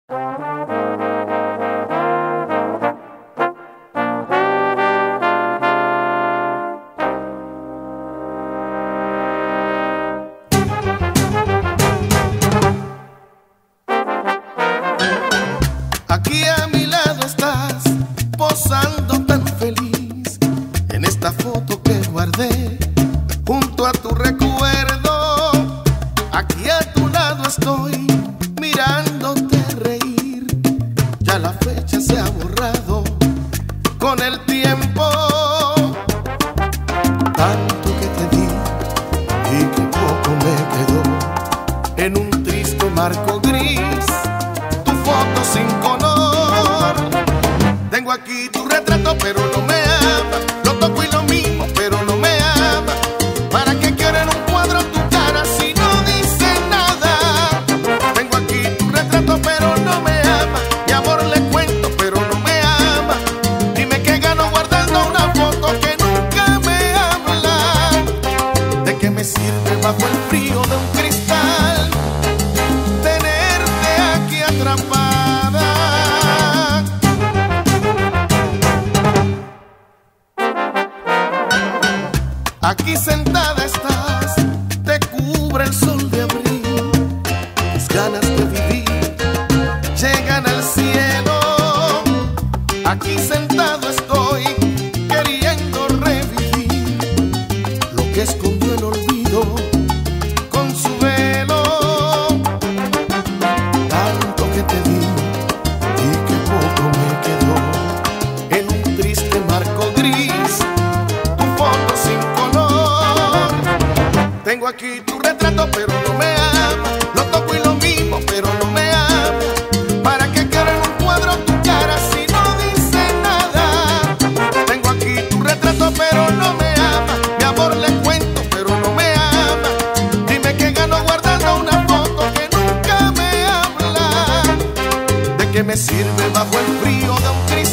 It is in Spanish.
Aquí a mi lado estás, posando tan feliz en esta foto que guardé junto a tu recuerdo. Aquí a tu lado estoy, mirándote reír. Ya la fecha se ha borrado con el tiempo. Tanto que te di y que poco me quedó en un triste marco gris, tu foto sin color. Tengo aquí tu retrato pero no me ama, lo toco y lo mimo pero no me ama. ¿Para qué quiero en un cuadro tu cara si no dice nada? Tengo aquí tu retrato pero no me ama, mi amor le cuento pero no me ama. Dime qué gano guardando una foto que nunca me habla. ¿De qué me sirve bajo el frío de un cristal tenerte aquí atrapada? Aquí sentada estás, te cubre el sol de abril. Tus ganas de vivir llegan al cielo. Aquí sentado estoy, queriendo revivir lo que escondió el olvido con su velo. Tanto que te di y que poco me quedó en un triste marco gris, tu foto sin color. Tengo aquí tu retrato pero no me ama, lo toco y lo mimo pero no me ama. ¿Para qué quiero en un cuadro tu cara si no dice nada? Tengo aquí tu retrato pero no me ama, mi amor le cuento pero no me ama. Dime qué gano guardando una foto que nunca me habla. ¿De qué me sirve bajo el frío de un cristal